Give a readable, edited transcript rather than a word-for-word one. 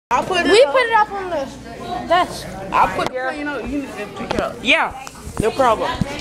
I'll put it. We put it up on the desk. I'll put it. You know, you need to pick it up. Yeah, no problem.